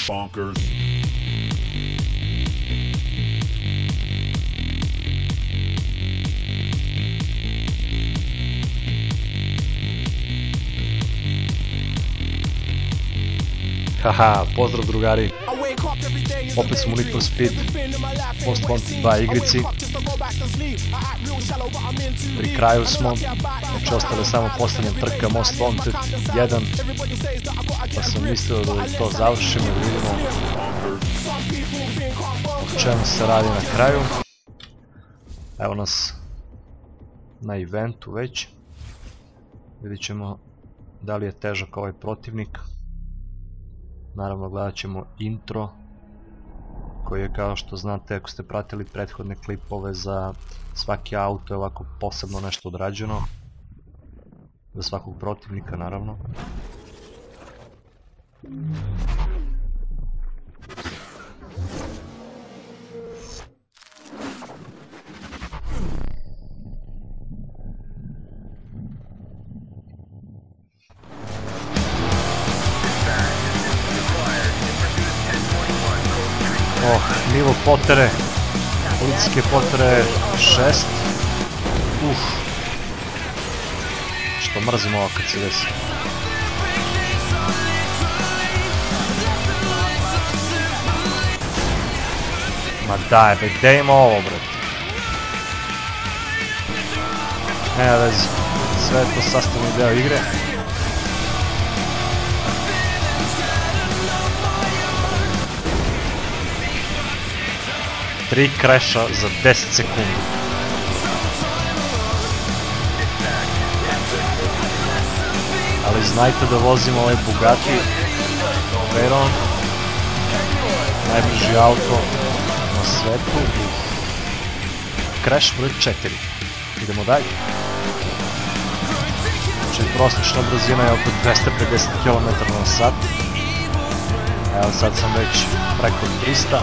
Bonkers. Haha, pozdrav drugari, opet smo Need for Speed Most Wanted 2 igrici, pri kraju smo, znači ostale samo posljednja trka Most Wanted 1, pa sam mislio da to završimo i vidimo o čemu se radi na kraju. Evo nas na eventu već, vidit ćemo da li je težak ovaj protivnik. Naravno gledat ćemo intro koji je, kao što znate ako ste pratili prethodne klipove, za svaki auto je ovako posebno nešto odrađeno, za svakog protivnika naravno. Nivo potere, policijske potere 6. Što mrzim ovo kad se desi. Ma daj be, gdje ima ovo brate? Nema veze, sve je to sastavni deo igre. Tri kreša za 10 sekundi. Ali znajte da vozimo ovaj Bugatti Veyron, najbrži auto na svetu. Kreš broj 4. Idemo dalje. Znači prosječna brzina je oko 250 km/h. Evo sad sam već preko 300.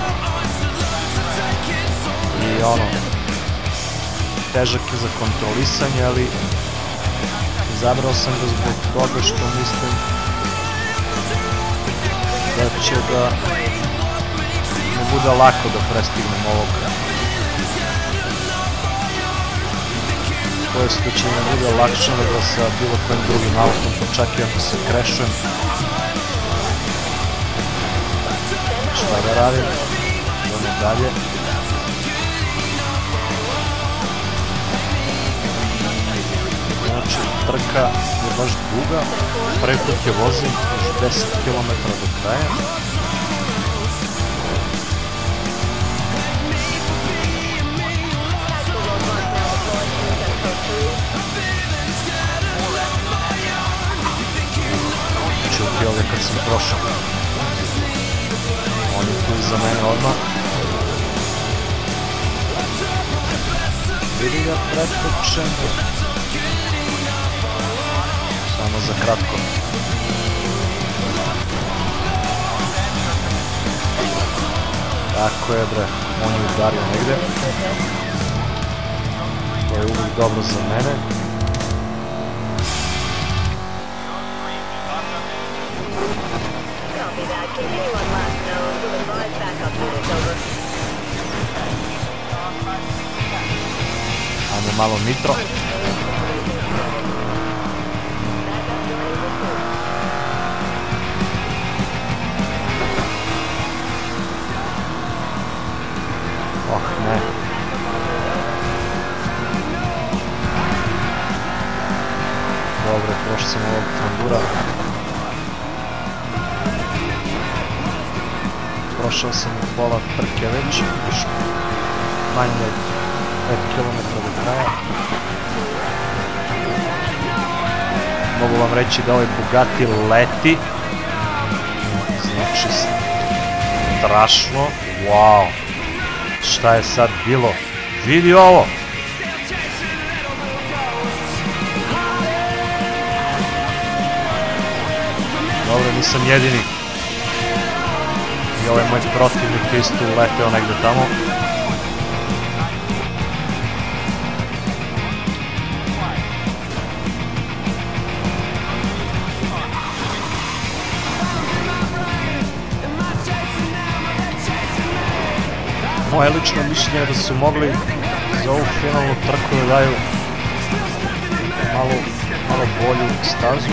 I ono, težak je za kontrolisanje, ali izabrao sam ga zbog toga što mislim da će da ne bude lako da prestignem ovog. To jest da će ne bude lakše nego sa bilo kojim drugim autom, pa čak i ako se krešujem. Šta da radim? Idemo dalje. Znači, trka je baš duga, prvi put je vozim još 10 km do kraja. Čuti ovdje kad sam prošao. On je tu iza mene odmah. Vidi ga preskočen. Samo za kratko. Tako je bre, on je udario negde. To je uvijek dobro za mene. Ajmo malo nitro. Ne. Dobro, prošao sam ovog Pandura. Prošao sam u pola trke već, još manje od 5 km do kraja. Mogu vam reći da ovaj Bugatti leti. Znači, strašno. Wow. Šta je sad bilo? Vidi ovo! Dobro, nisam jedini. I ovaj moj protivnik isto uleteo negde tamo. Moje lično mišljenje je da su mogli za ovu finalnu trku da daju malo bolju stazu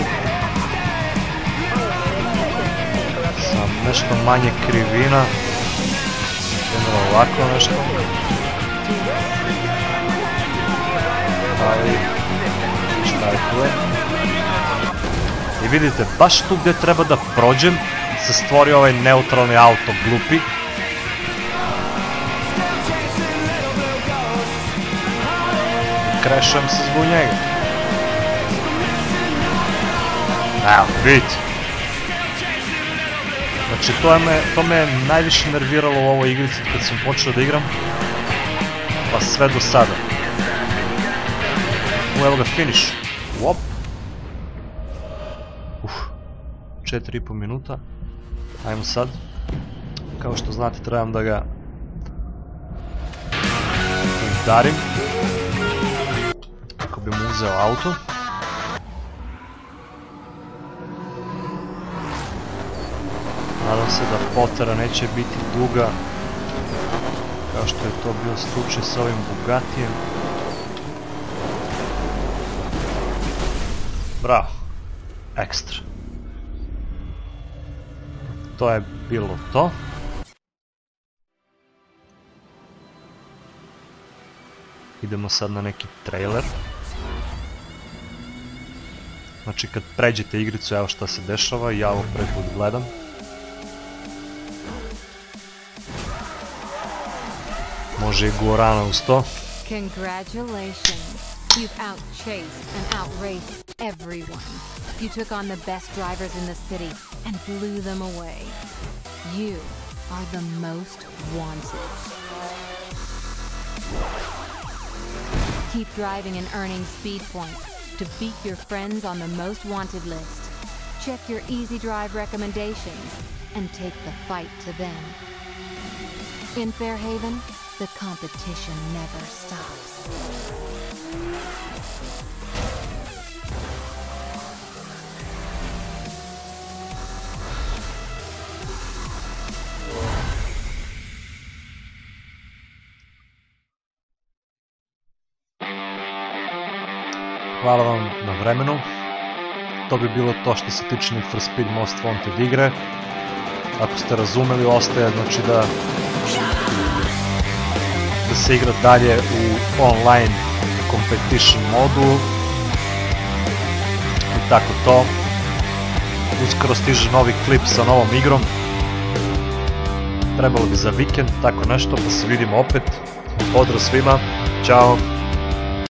sa nešto manje krivina, ovako nešto, ali šta je tu je. I vidite, baš tu gdje treba da prođem se stvorio ovaj neutralni auto glupi. Krešujem se zbog njega. Evo, vidite. Znači, to me najviše nerviralo u ovoj igrici kad sam počeo da igram. Pa sve do sada. Evo ga, finish. Uop. 4,5 minuta. Ajmo sad. Kao što znate, trebam da ga udarim kako bi mu uzeo auto. Nadam se da potera neće biti duga kao što je to bio slučaj s ovim Bugatijem. Bravo. Ekstra. To je bilo to. Idemo sad na neki trailer. Znači kad pređete igricu, evo šta se dešava, ja ovo prvi put gledam. Može i Guarana uz to. Congratulations. You've outchased and outraced everyone. You took on the best drivers in the city and blew them away. You are the most wanted. Keep driving and earning speed points to beat your friends on the most wanted list. Check your Easy Drive recommendations and take the fight to them. In Fairhaven, the competition never stops. Hvala vam na vremenu. To bi bilo to što se tiče Need for Speed Most Wanted igre. Ako ste razumeli, ostaje znači da se igra dalje u online competition modu i tako to. Uskoro stiže novi klip sa novom igrom. Trebalo bi za vikend, tako nešto, pa se vidimo opet. Pozdrav svima, ćao!